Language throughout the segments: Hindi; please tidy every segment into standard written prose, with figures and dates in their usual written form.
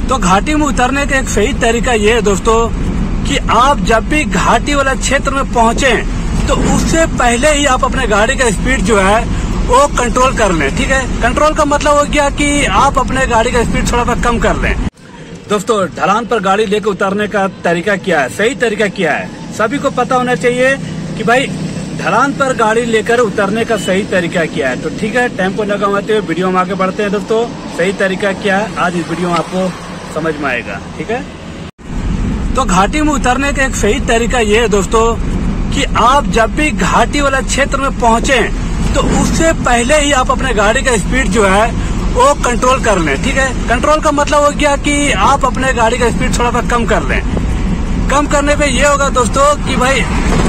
तो घाटी में उतरने का एक सही तरीका ये है दोस्तों कि आप जब भी घाटी वाला क्षेत्र में पहुंचे तो उससे पहले ही आप अपने गाड़ी का स्पीड जो है वो कंट्रोल कर लें। ठीक है, कंट्रोल का मतलब हो गया कि आप अपने गाड़ी का स्पीड थोड़ा सा कम कर लें। दोस्तों ढलान पर गाड़ी लेकर उतरने का तरीका क्या है, सही तरीका क्या है, सभी को पता होना चाहिए कि भाई ढलान पर गाड़ी लेकर उतरने का सही तरीका क्या है। तो ठीक है, टेम्पो लगाते हुए वीडियो में आगे बढ़ते हैं। दोस्तों सही तरीका क्या है आज इस वीडियो में आपको समझ में आएगा। ठीक है, तो घाटी में उतरने का एक सही तरीका ये है दोस्तों कि आप जब भी घाटी वाला क्षेत्र में पहुंचे तो उससे पहले ही आप अपने गाड़ी का स्पीड जो है वो कंट्रोल कर लें। ठीक है, कंट्रोल का मतलब हो गया कि आप अपने गाड़ी का स्पीड थोड़ा सा कम कर लें। कम करने पे ये होगा दोस्तों कि भाई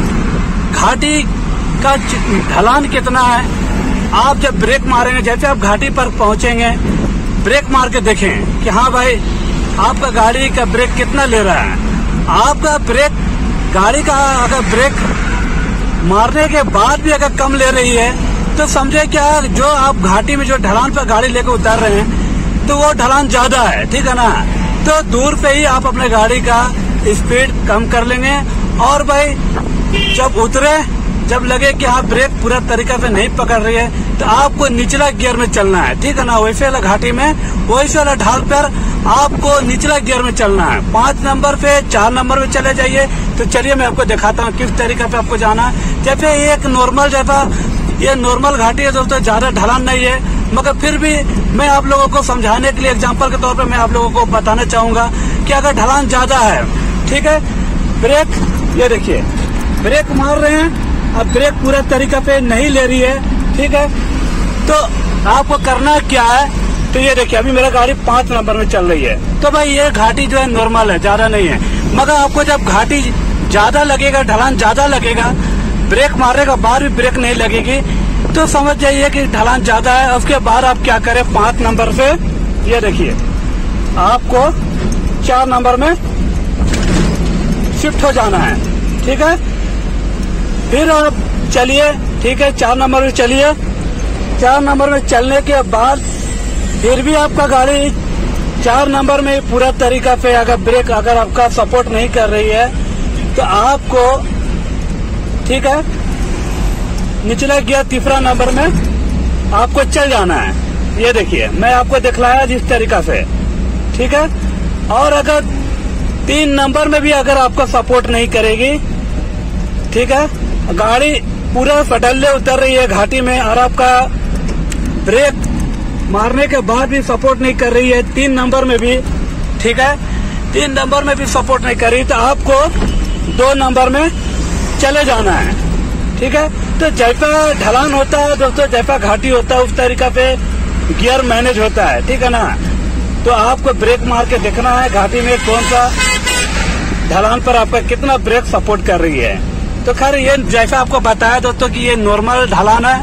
घाटी का ढलान कितना है, आप जब ब्रेक मारेंगे, जैसे आप घाटी पर पहुंचेंगे ब्रेक मार के देखें कि हाँ भाई आपका गाड़ी का ब्रेक कितना ले रहा है। आपका ब्रेक गाड़ी का अगर ब्रेक मारने के बाद भी अगर कम ले रही है तो समझे क्या जो आप घाटी में जो ढलान पर गाड़ी लेकर उतर रहे हैं तो वो ढलान ज्यादा है। ठीक है ना, तो दूर पे ही आप अपने गाड़ी का स्पीड कम कर लेंगे और भाई जब उतरे, जब लगे कि हाँ ब्रेक पूरा तरीका से नहीं पकड़ रही है तो आपको निचला गियर में चलना है। ठीक है ना, वैसे वाला घाटी में वैसे वाला ढाल पर आपको निचला गियर में चलना है। 5 नंबर पे 4 नंबर में चले जाइए। तो चलिए मैं आपको दिखाता हूँ किस तरीके पे आपको जाना है। जैसे एक नॉर्मल जैसा ये नॉर्मल घाटी है दोस्तों, ज्यादा ढलान नहीं है, मगर फिर भी मैं आप लोगों को समझाने के लिए एग्जाम्पल के तौर पर मैं आप लोगों को बताना चाहूंगा कि अगर ढलान ज्यादा है, ठीक है, ब्रेक ये देखिए ब्रेक मार रहे हैं, अब ब्रेक पूरा तरीका पे नहीं ले रही है। ठीक है, तो आपको करना क्या है, तो ये देखिए अभी मेरा गाड़ी 5 नंबर में चल रही है। तो भाई ये घाटी जो है नॉर्मल है, ज्यादा नहीं है, मगर आपको जब घाटी ज्यादा लगेगा, ढलान ज्यादा लगेगा, ब्रेक मारने के बाद भी ब्रेक नहीं लगेगी तो समझ जाइए कि ढलान ज्यादा है। उसके बाद आप क्या करें, 5 नंबर से ये देखिए आपको 4 नंबर में शिफ्ट हो जाना है। ठीक है, फिर आप चलिए, ठीक है 4 नंबर में चलिए। 4 नंबर में चलने के बाद फिर भी आपका गाड़ी 4 नंबर में पूरा तरीका पे अगर ब्रेक अगर आपका सपोर्ट नहीं कर रही है तो आपको, ठीक है, निचला गियर 3 नंबर में आपको चल जाना है। ये देखिए मैं आपको दिखलाया जिस तरीका से। ठीक है, और अगर 3 नंबर में भी अगर आपका सपोर्ट नहीं करेगी, ठीक है, गाड़ी पूरा फटल्ले उतर रही है घाटी में और आपका ब्रेक मारने के बाद भी सपोर्ट नहीं कर रही है 3 नंबर में भी, ठीक है, 3 नंबर में भी सपोर्ट नहीं कर रही तो आपको 2 नंबर में चले जाना है। ठीक है, तो जैसा ढलान होता है दोस्तों, जैसा घाटी होता है उस तरीका पे गियर मैनेज होता है। ठीक है ना, तो आपको ब्रेक मार के देखना है घाटी में कौन सा ढलान पर आपका कितना ब्रेक सपोर्ट कर रही है। तो खैर ये जैसा आपको बताया दोस्तों कि ये नॉर्मल ढलान है,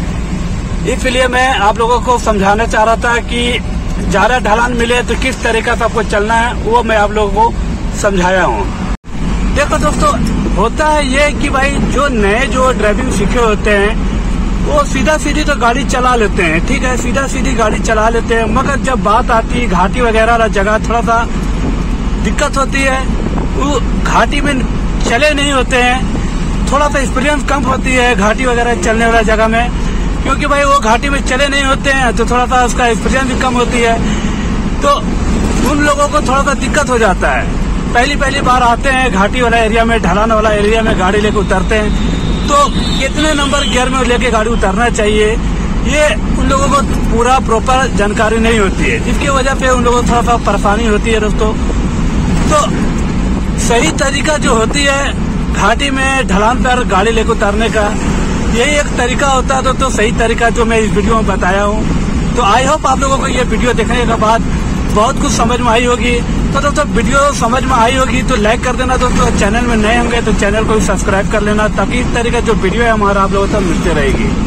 इसलिए मैं आप लोगों को समझाना चाह रहा था कि ज्यादा ढलान मिले तो किस तरीका से आपको चलना है, वो मैं आप लोगों को समझाया हूँ। देखो दोस्तों होता है ये कि भाई जो नए जो ड्राइविंग सीखे होते हैं वो सीधा सीधी तो गाड़ी चला लेते हैं। ठीक है, सीधा सीधी गाड़ी चला लेते हैं, मगर जब बात आती है घाटी वगैरह वाला जगह थोड़ा सा दिक्कत होती है, वो घाटी में चले नहीं होते हैं, थोड़ा सा एक्सपीरियंस कम होती है घाटी वगैरह चलने वाला जगह में, क्योंकि भाई वो घाटी में चले नहीं होते हैं तो थोड़ा सा उसका एक्सपीरियंस भी कम होती है, तो उन लोगों को थोड़ा सा दिक्कत हो जाता है। पहली बार आते हैं घाटी वाला एरिया में, ढलान वाला एरिया में गाड़ी लेके उतरते हैं तो कितने नंबर गियर में लेके गाड़ी उतरना चाहिए ये उन लोगों को पूरा प्रॉपर जानकारी नहीं होती है, जिसकी वजह से उन लोगों को थोड़ा सा परेशानी होती है दोस्तों। तो सही तरीका जो होती है घाटी में ढलान पर गाड़ी लेके उतरने का, यही एक तरीका होता है दोस्तों, सही तरीका जो मैं इस वीडियो में बताया हूँ। तो आई होप आप लोगों को ये वीडियो देखने के बाद बहुत कुछ समझ में आई होगी। तो दोस्तों वीडियो समझ में आई होगी तो लाइक कर देना दोस्तों, चैनल में नए होंगे तो चैनल को भी सब्सक्राइब कर लेना, ताकि इस तरह का जो वीडियो है हमारा आप लोगों तक मिलते रहेगी।